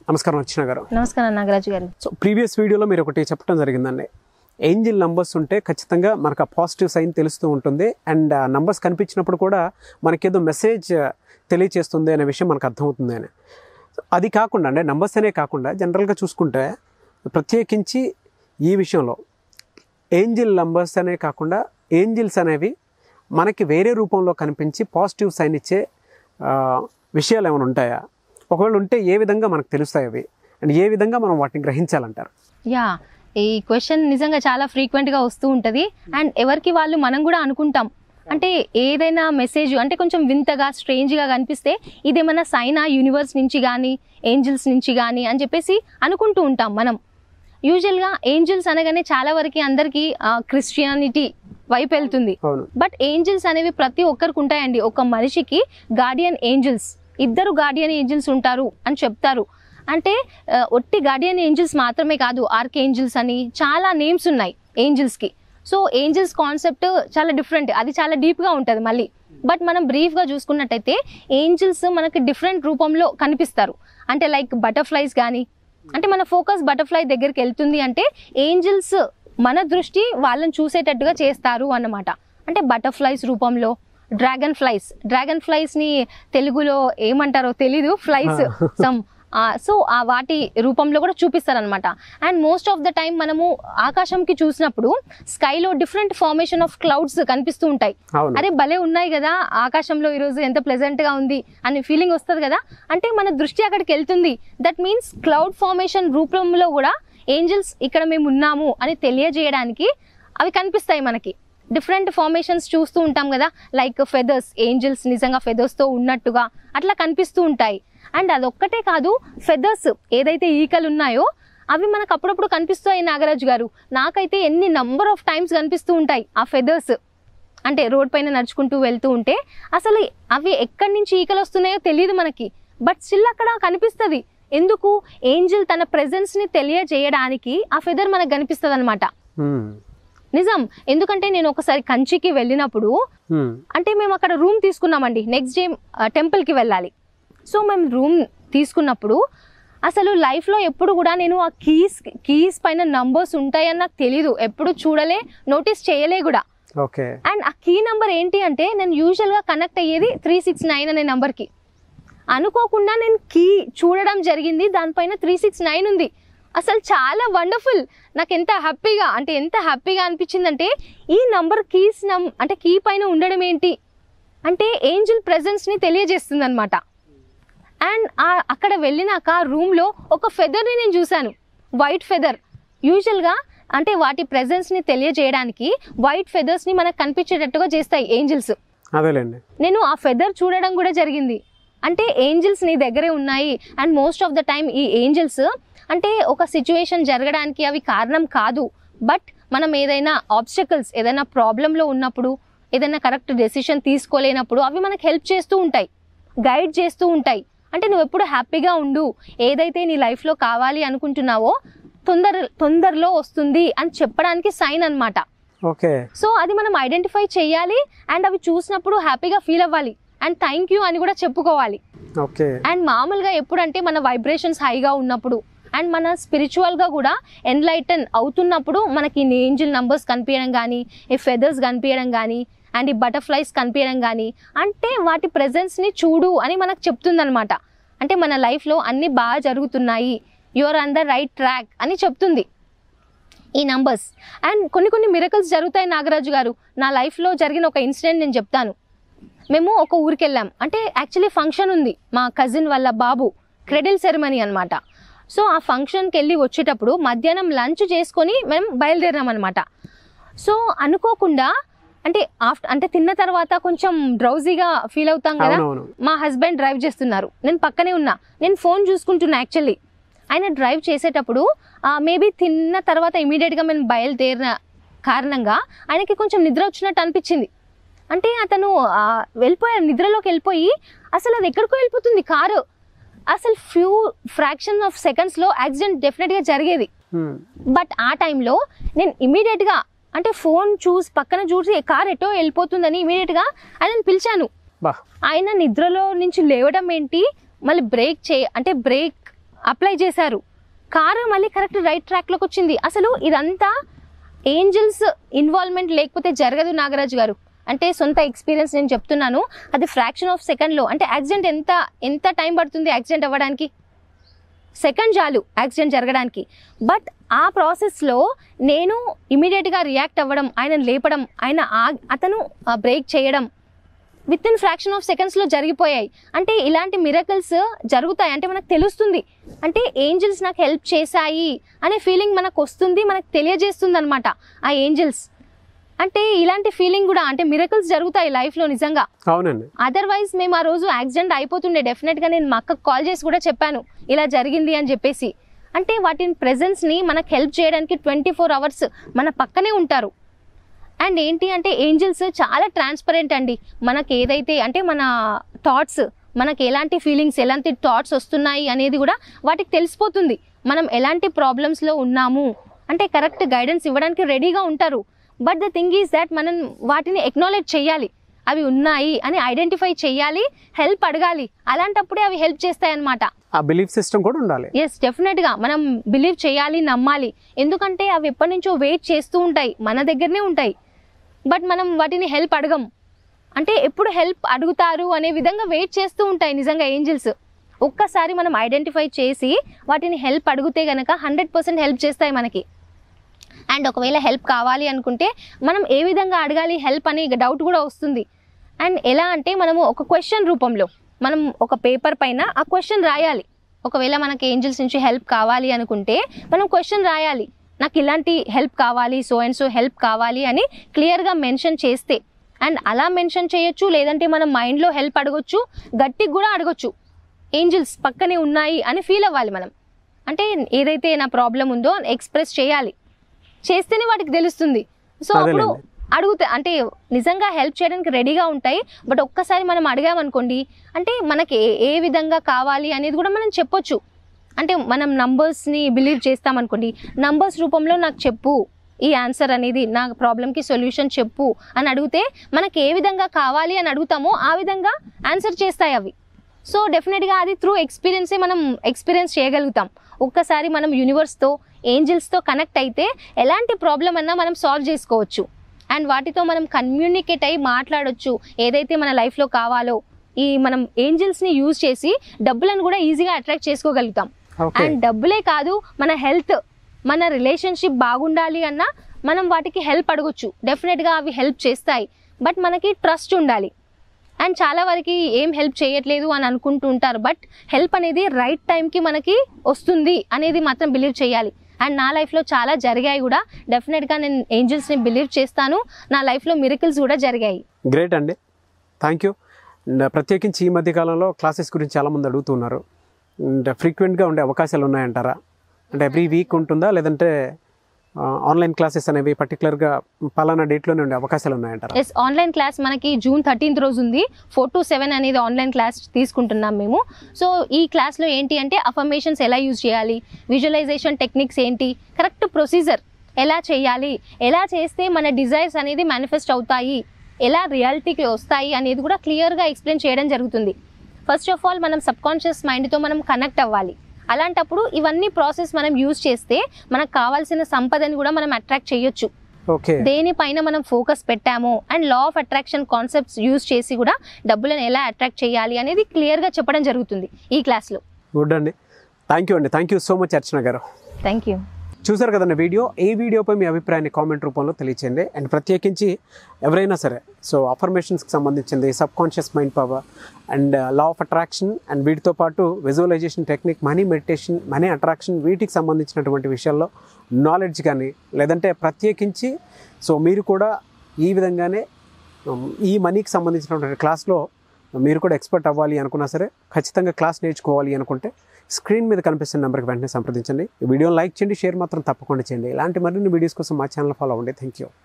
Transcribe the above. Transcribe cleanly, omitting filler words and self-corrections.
నమస్కారం అర్చన గారు. నమస్కారం నాగరాజు గారు. సో ప్రీవియస్ వీడియోలో మీరు ఒకటి చెప్పడం జరిగిందండి, ఏంజిల్ నంబర్స్ ఉంటే ఖచ్చితంగా మనకు ఆ పాజిటివ్ సైన్ తెలుస్తూ ఉంటుంది అండ్ ఆ నంబర్స్ కనిపించినప్పుడు కూడా మనకేదో మెసేజ్ తెలియచేస్తుంది అనే విషయం మనకు అర్థమవుతుంది అని. అది కాకుండా అంటే నంబర్స్ అనే కాకుండా జనరల్గా చూసుకుంటే ప్రత్యేకించి ఈ విషయంలో ఏంజిల్ నంబర్స్ అనే కాకుండా ఏంజిల్స్ అనేవి మనకి వేరే రూపంలో కనిపించి పాజిటివ్ సైన్ ఇచ్చే విషయాలు ఏమైనా ఉంటాయా? ఒకవేళ ఉంటే ఏ విధంగా మనకు తెలుస్తాయి అవి అండ్ ఏ విధంగా మనం వాటిని గ్రహించాలంటారు? ఈ క్వశ్చన్ నిజంగా చాలా ఫ్రీక్వెంట్గా వస్తూ ఉంటుంది అండ్ ఎవరికి వాళ్ళు మనం కూడా అనుకుంటాం, అంటే ఏదైనా మెసేజ్ అంటే కొంచెం వింతగా స్ట్రేంజ్గా కనిపిస్తే ఇదేమన్నా సైనా యూనివర్స్ నుంచి కానీ ఏంజిల్స్ నుంచి కానీ అని చెప్పేసి అనుకుంటూ ఉంటాం మనం. యూజువల్గా ఏంజిల్స్ అనగానే చాలా వరకు అందరికీ క్రిస్టియానిటీ వైపు వెళ్తుంది. బట్ ఏంజిల్స్ అనేవి ప్రతి ఒక్కరికి ఉంటాయండి. ఒక మనిషికి గార్డియన్ ఏంజిల్స్, 2 గార్డియన్ ఏంజిల్స్ ఉంటారు అని చెప్తారు. అంటే ఒట్టి గార్డియన్ ఏంజిల్స్ మాత్రమే కాదు, ఆర్క్ ఏంజిల్స్ అని చాలా నేమ్స్ ఉన్నాయి ఏంజిల్స్కి. సో ఏంజిల్స్ కాన్సెప్ట్ చాలా డిఫరెంట్, అది చాలా డీప్గా ఉంటుంది మళ్ళీ. బట్ మనం బ్రీఫ్గా చూసుకున్నట్టయితే ఏంజిల్స్ మనకి డిఫరెంట్ రూపంలో కనిపిస్తారు. అంటే లైక్ బటర్ఫ్లైస్ కానీ, అంటే మన ఫోకస్ బటర్ఫ్లై దగ్గరికి వెళ్తుంది అంటే ఏంజిల్స్ మన దృష్టి వాళ్ళని చూసేటట్టుగా చేస్తారు అన్నమాట. అంటే బటర్ఫ్లైస్ రూపంలో, డ్రాగన్ ఫ్లైస్ని తెలుగులో ఏమంటారో తెలీదు, ఫ్లైస్ సమ్ సో వాటి రూపంలో కూడా చూపిస్తారనమాట. And most of the time మనము ఆకాశంకి చూసినప్పుడు స్కైలో డిఫరెంట్ ఫార్మేషన్ ఆఫ్ క్లౌడ్స్ కనిపిస్తూ ఉంటాయి. అరే భలే ఉన్నాయి కదా ఆకాశంలో ఈరోజు, ఎంత ప్లెజెంట్గా ఉంది అనే ఫీలింగ్ వస్తుంది కదా. అంటే మన దృష్టి అక్కడికి వెళ్తుంది. దట్ మీన్స్ క్లౌడ్ ఫార్మేషన్ రూపంలో కూడా ఏంజిల్స్ ఇక్కడ మేము ఉన్నాము అని తెలియజేయడానికి అవి కనిపిస్తాయి మనకి. డిఫరెంట్ ఫార్మేషన్స్ చూస్తూ ఉంటాం కదా, లైక్ ఫెదర్స్, ఏంజిల్స్ నిజంగా ఫెదర్స్తో ఉన్నట్టుగా అట్లా కనిపిస్తూ ఉంటాయి. అండ్ అదొక్కటే కాదు, ఫెదర్స్ ఏదైతే ఈకలు ఉన్నాయో అవి మనకు అప్పుడప్పుడు కనిపిస్తాయి నాగరాజు గారు. నాకైతే ఎన్ని నంబర్ ఆఫ్ టైమ్స్ కనిపిస్తూ ఉంటాయి ఆ ఫెదర్స్. అంటే రోడ్ పైన నడుచుకుంటూ వెళ్తూ ఉంటే అసలు అవి ఎక్కడి నుంచి ఈకలు వస్తున్నాయో తెలియదు మనకి, బట్ స్టిల్ అక్కడ కనిపిస్తుంది. ఎందుకు? ఏంజిల్ తన ప్రెజెన్స్ని తెలియజేయడానికి ఆ ఫెదర్ మనకు కనిపిస్తుంది అనమాట. నిజం. ఎందుకంటే నేను ఒకసారి కంచికి వెళ్ళినప్పుడు, అంటే మేము అక్కడ రూమ్ తీసుకున్నామండి, నెక్స్ట్ డే టెంపుల్కి వెళ్ళాలి. సో మేము రూమ్ తీసుకున్నప్పుడు అసలు లైఫ్లో ఎప్పుడు కూడా నేను ఆ కీస్ పైన నంబర్స్ ఉంటాయని నాకు తెలీదు, ఎప్పుడు చూడలే, నోటీస్ చేయలే కూడా. అండ్ ఆ కీ నెంబర్ ఏంటి అంటే నేను యూజువల్గా కనెక్ట్ అయ్యేది 369 అనే నెంబర్కి. అనుకోకుండా నేను కీ చూడడం జరిగింది, దానిపైన 369 ఉంది. అసలు చాలా వండర్ఫుల్. నాకు ఎంత హ్యాపీగా అనిపించిందంటే ఈ నంబర్ అంటే కీ పైన ఉండడం ఏంటి అంటే ఏంజిల్ ప్రెజెన్స్ని తెలియజేస్తుంది అనమాట. అండ్ అక్కడ వెళ్ళినాక రూమ్లో ఒక ఫెదర్ని నేను చూశాను, వైట్ ఫెదర్. యూజువల్గా అంటే వాటి ప్రెజెన్స్ని తెలియజేయడానికి వైట్ ఫెదర్స్ని మనకు కనిపించేటట్టుగా చేస్తాయి ఏంజిల్స్. నేను ఆ ఫెదర్ చూడడం కూడా జరిగింది. అంటే ఏంజిల్స్ నీ దగ్గరే ఉన్నాయి. And most of the time ఈ ఏంజిల్స్ అంటే ఒక సిచ్యువేషన్ జరగడానికి అవి కారణం కాదు, బట్ మనం ఏదైనా ఆబ్స్టకల్స్, ఏదైనా ప్రాబ్లంలో ఉన్నప్పుడు, ఏదైనా కరెక్ట్ డెసిషన్ తీసుకోలేనప్పుడు అవి మనకు హెల్ప్ చేస్తూ ఉంటాయి, గైడ్ చేస్తూ ఉంటాయి. అంటే నువ్వు ఎప్పుడు హ్యాపీగా ఉండు, ఏదైతే నీ లైఫ్లో కావాలి అనుకుంటున్నావో తొందరలో వస్తుంది అని చెప్పడానికి సైన్ అనమాట. సో అది మనం ఐడెంటిఫై చేయాలి అండ్ అవి చూసినప్పుడు హ్యాపీగా ఫీల్ అవ్వాలి అండ్ థ్యాంక్ యూ అని కూడా చెప్పుకోవాలి. అండ్ మామూలుగా ఎప్పుడంటే మన వైబ్రేషన్స్ హైగా ఉన్నప్పుడు అండ్ మన స్పిరిచువల్గా కూడా ఎన్లైటన్ అవుతున్నప్పుడు మనకి ఈ ఏంజిల్ నంబర్స్ కనిపించడం కానీ, ఈ ఫెదర్స్ కనిపించడం కానీ అండ్ ఈ బటర్ఫ్లైస్ కనిపించడం కానీ, అంటే వాటి ప్రెజెన్స్ని చూడు అని మనకు చెప్తుందనమాట. అంటే మన లైఫ్లో అన్నీ బాగా జరుగుతున్నాయి, you're on the right track అని చెప్తుంది ఈ నంబర్స్. అండ్ కొన్ని మిరకల్స్ జరుగుతాయి నాగరాజు గారు. నా లైఫ్లో జరిగిన ఒక ఇన్సిడెంట్ నేను చెప్తాను. మేము ఒక ఊరికి వెళ్ళాం, అంటే యాక్చువల్లీ ఫంక్షన్ ఉంది, మా కజిన్ వాళ్ళ బాబు క్రెడిల్ సెరమనీ అనమాట. సో ఆ ఫంక్షన్కి వెళ్ళి వచ్చేటప్పుడు మధ్యాహ్నం లంచ్ చేసుకొని మేము బయలుదేరాం అనమాట. సో అనుకోకుండా అంటే తిన్న తర్వాత కొంచెం డ్రౌజీగా ఫీల్ అవుతాం కదా. మా హస్బెండ్ డ్రైవ్ చేస్తున్నారు, నేను పక్కనే ఉన్నా, నేను ఫోన్ చూసుకుంటున్నా. యాక్చువల్లీ ఆయన డ్రైవ్ చేసేటప్పుడు మేబీ తిన్న తర్వాత ఇమీడియట్గా మేము బయలుదేరిన కారణంగా ఆయనకి కొంచెం నిద్ర వచ్చినట్టు అనిపించింది. అంటే అతను నిద్రలోకి వెళ్ళిపోయి అసలు అది ఎక్కడికో వెళ్ళిపోతుంది కారు. అసలు ఫ్రాక్షన్ ఆఫ్ సెకండ్స్లో యాక్సిడెంట్ డెఫినెట్గా జరిగేది. బట్ ఆ టైంలో నేను ఇమీడియట్గా అంటే ఫోన్ పక్కన చూసి కార్ ఎటో వెళ్ళిపోతుందని ఇమీడియట్గా ఆయనను పిలిచాను. ఆయన నిద్రలో నుంచి లేవడం ఏంటి, మళ్ళీ బ్రేక్ అప్లై చేశారు, కారు మళ్ళీ కరెక్ట్ రైట్ ట్రాక్లోకి వచ్చింది. అసలు ఇదంతా ఏంజల్స్ ఇన్వాల్వ్మెంట్ లేకపోతే జరగదు నాగరాజు గారు. అంటే సొంత ఎక్స్పీరియన్స్ నేను చెప్తున్నాను. అది ఫ్రాక్షన్ ఆఫ్ సెకండ్లో, అంటే యాక్సిడెంట్ ఎంత టైం పడుతుంది యాక్సిడెంట్ అవ్వడానికి? సెకండ్ చాలు యాక్సిడెంట్ జరగడానికి. బట్ ఆ ప్రాసెస్లో నేను ఇమీడియట్గా రియాక్ట్ అవ్వడం, ఆయనను లేపడం, అతను బ్రేక్ చేయడం విత్ ఇన్ ఫ్రాక్షన్ ఆఫ్ సెకండ్స్లో జరిగిపోయాయి. అంటే ఇలాంటి మిరకల్స్ జరుగుతాయి అంటే మనకు తెలుస్తుంది, అంటే ఏంజల్స్ నాకు హెల్ప్ చేశాయి అనే ఫీలింగ్ మనకు వస్తుంది, మనకు తెలియజేస్తుంది అనమాట ఆ ఏంజల్స్. అంటే ఇలాంటి ఫీలింగ్ కూడా, అంటే మిరకల్స్ జరుగుతాయి లైఫ్లో నిజంగా. అవునండి. అదర్వైజ్ మేము ఆ రోజు యాక్సిడెంట్ అయిపోతుండే. డెఫినెట్గా నేను మా అక్కకు కాల్ చేసి కూడా చెప్పాను ఇలా జరిగింది అని చెప్పేసి. అంటే వాటి ప్రెజెన్స్ని మనకు హెల్ప్ చేయడానికి 24 hours మన పక్కనే ఉంటారు. అండ్ ఏంటి అంటే ఏంజల్స్ చాలా ట్రాన్స్పరెంట్ అండి. మనకి ఏదైతే అంటే మన థాట్స్, మనకి ఎలాంటి ఫీలింగ్స్, ఎలాంటి థాట్స్ వస్తున్నాయి అనేది కూడా వాటికి తెలిసిపోతుంది. మనం ఎలాంటి ప్రాబ్లమ్స్లో ఉన్నాము అంటే కరెక్ట్ గైడెన్స్ ఇవ్వడానికి రెడీగా ఉంటారు. But the thing is that మనం వాటిని ఎక్నాలెడ్జ్ చేయాలి, అవి ఉన్నాయి అని ఐడెంటిఫై చేయాలి, హెల్ప్ అడగాలి. అలాంటప్పుడే అవి హెల్ప్ చేస్తాయి అన్నమాట. ఆ బిలీఫ్ సిస్టమ్ కూడా ఉండాలి. ఎస్, డెఫినెట్గా మనం బిలీవ్ చేయాలి, నమ్మాలి. ఎందుకంటే అవి ఎప్పటి నుంచో వెయిట్ చేస్తూ ఉంటాయి, మన దగ్గరనే ఉంటాయి. బట్ మనం వాటిని హెల్ప్ అడగం. అంటే ఎప్పుడు హెల్ప్ అడుగుతారు అనే విధంగా వెయిట్ చేస్తూ ఉంటాయి నిజంగా ఏంజల్స్. ఒక్కసారి మనం ఐడెంటిఫై చేసి వాటిని హెల్ప్ అడిగితే కనుక 100% హెల్ప్ చేస్తాయి మనకి. అండ్ ఒకవేళ హెల్ప్ కావాలి అనుకుంటే మనం ఏ విధంగా అడగాలి హెల్ప్ అని డౌట్ కూడా వస్తుంది. అండ్ ఎలా అంటే మనము ఒక క్వశ్చన్ రూపంలో మనం ఒక పేపర్ పైన ఆ క్వశ్చన్ రాయాలి. ఒకవేళ మనకి ఏంజల్స్ నుంచి హెల్ప్ కావాలి అనుకుంటే మనం క్వశ్చన్ రాయాలి, నాకు ఇలాంటి హెల్ప్ కావాలి, సో అండ్ సో హెల్ప్ కావాలి అని క్లియర్గా మెన్షన్ చేస్తే. అండ్ అలా మెన్షన్ చేయొచ్చు, లేదంటే మనం మైండ్లో హెల్ప్ అడగొచ్చు, గట్టిగా కూడా అడగొచ్చు. ఏంజల్స్ పక్కనే ఉన్నాయి అని ఫీల్ అవ్వాలి మనం. అంటే ఏదైతే నా ప్రాబ్లం ఉందో ఎక్స్ప్రెస్ చేయాలి, చేస్తేనే వాటికి తెలుస్తుంది. సో అప్పుడు అడుగుతా అంటే నిజంగా హెల్ప్ చేయడానికి రెడీగా ఉంటాయి. బట్ ఒక్కసారి మనం అడిగామనుకోండి, అంటే మనకి ఏ విధంగా కావాలి అనేది కూడా మనం చెప్పొచ్చు. అంటే మనం నంబర్స్ని బిలీవ్ చేస్తామనుకోండి, నంబర్స్ రూపంలో నాకు చెప్పు ఈ ఆన్సర్ అనేది, నా ప్రాబ్లంకి సొల్యూషన్ చెప్పు అని అడిగితే మనకి ఏ విధంగా కావాలి అని అడుగుతామో ఆ విధంగా ఆన్సర్ చేస్తాయి అవి. సో డెఫినెట్గా అది త్రూ ఎక్స్పీరియన్సే మనం ఎక్స్పీరియన్స్ చేయగలుగుతాం. ఒక్కసారి మనం యూనివర్స్తో, ఏంజల్స్తో కనెక్ట్ అయితే ఎలాంటి ప్రాబ్లం అన్నా మనం సాల్వ్ చేసుకోవచ్చు. అండ్ వాటితో మనం కమ్యూనికేట్ అయ్యి మాట్లాడొచ్చు, ఏదైతే మన లైఫ్లో కావాలో. ఈ మనం ఏంజల్స్ని యూజ్ చేసి డబ్బులను కూడా ఈజీగా అట్రాక్ట్ చేసుకోగలుగుతాం. అండ్ డబ్బులే కాదు, మన హెల్త్, మన రిలేషన్షిప్ బాగుండాలి అన్నా మనం వాటికి హెల్ప్ అడగొచ్చు. డెఫినెట్గా అవి హెల్ప్ చేస్తాయి. బట్ మనకి ట్రస్ట్ ఉండాలి. అండ్ చాలా వరకు ఏం హెల్ప్ చేయట్లేదు అని అనుకుంటూ ఉంటారు. బట్ హెల్ప్ అనేది రైట్ టైంకి మనకి వస్తుంది అనేది మాత్రం బిలీవ్ చేయాలి. అండ్ నా లైఫ్లో చాలా జరిగాయి కూడా. డెఫినెట్గా నేను ఏంజల్స్ని బిలీవ్ చేస్తాను. నా లైఫ్లో మిరకిల్స్ కూడా జరిగాయి. గ్రేట్ అండి, థ్యాంక్ యూ. అండ్ ప్రత్యేకించి ఈ మధ్యకాలంలో క్లాసెస్ గురించి చాలామంది అడుగుతున్నారు. అండ్ ఫ్రీక్వెంట్గా ఉండే అవకాశాలు ఉన్నాయంటారా? అంటే ఎవ్రీ వీక్ ఉంటుందా, లేదంటే ఆన్లైన్ క్లాసెస్ అనేవి పర్టికులర్గా పలానా డేట్లోనే ఉండే అవకాశాలు ఉన్నాయంటారా? ఎస్, ఆన్లైన్ క్లాస్ మనకి June 13th రోజు ఉంది. 4 to 7 అనేది ఆన్లైన్ క్లాస్ తీసుకుంటున్నాం మేము. సో ఈ క్లాస్లో ఏంటి అంటే అఫర్మేషన్స్ ఎలా యూజ్ చేయాలి, విజువలైజేషన్ టెక్నిక్స్ ఏంటి, కరెక్ట్ ప్రొసీజర్ ఎలా చేయాలి, ఎలా చేస్తే మన డిజైర్స్ అనేది మేనిఫెస్ట్ అవుతాయి, ఎలా రియాలిటీకి వస్తాయి అనేది కూడా క్లియర్గా ఎక్స్ప్లెయిన్ చేయడం జరుగుతుంది. ఫస్ట్ ఆఫ్ ఆల్ మనం సబ్కాన్షియస్ మైండ్తో మనం కనెక్ట్ అవ్వాలి. అలాంటప్పుడు ఇవన్నీ ప్రాసెస్ మనం యూజ్ చేస్తే మనకు కావాల్సిన సంపదని కూడా మనం అట్రాక్ట్ చేయొచ్చు. దేనిపైన మనం ఫోకస్ పెట్టామో and law of attraction concepts use చేసి కూడా డబ్బులను ఎలా అట్రాక్ట్ చేయాలి అనేది క్లియర్గా చెప్పడం జరుగుతుంది ఈ క్లాస్లో. గుడ్ అండి, థ్యాంక్ యూ అండి. Thank you so much Archana గారు. Thank you. చూసారు కదండి వీడియో. ఈ వీడియోపై మీ అభిప్రాయాన్ని కామెంట్ రూపంలో తెలియచేయండి. అండ్ ప్రత్యేకించి ఎవరైనా సరే సో అఫర్మేషన్స్కి సంబంధించింది, subconscious mind power and law of attraction and వీటితో పాటు visualisation technique, money meditation, money attraction, వీటికి సంబంధించినటువంటి విషయాల్లో నాలెడ్జ్ కానీ, లేదంటే ప్రత్యేకించి సో మీరు కూడా ఈ విధంగానే ఈ మనీకి సంబంధించినటువంటి క్లాస్లో మీరు కూడా ఎక్స్పర్ట్ అవ్వాలి అనుకున్నా సరే, ఖచ్చితంగా క్లాస్ నేర్చుకోవాలి అనుకుంటే స్క్రీన్ మీద కనిపిస్తున్న నెంబర్కి వెంటనే సంప్రదించండి. ఈ వీడియోని లైక్ చేయండి, షేర్ మాత్రం తప్పకుండా చేయండి. ఇలాంటి మరిన్ని వీడియోస్ కోసం మా ఛానల్ ఫాలో అవ్వండి. Thank you.